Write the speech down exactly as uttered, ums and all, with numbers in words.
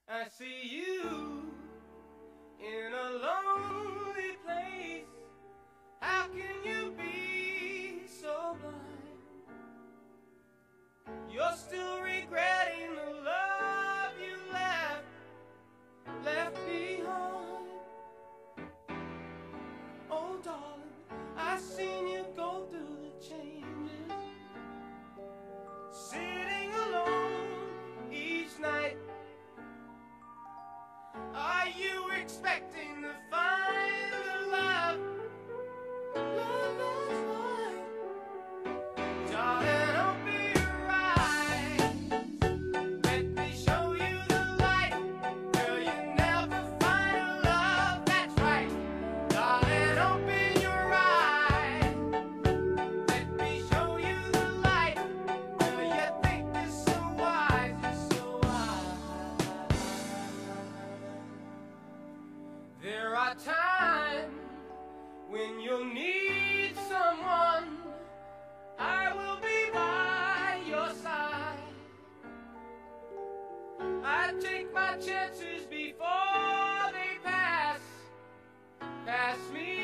I see you in a lonely place. How can you be so blind? You're still regretting the love you left, left behind. Oh darling, I've seen you go through the changes, sitting alone each night. Are you expecting to find the love, love that's right? Darling, open your eyes, let me show you the light. Girl, you never find a love that's right. Darling, open your eyes, let me show you the light. Girl, you think you're so wise, you're so wise. There are times when you'll need someone. I will be by your side. I take my chances before they pass, pass me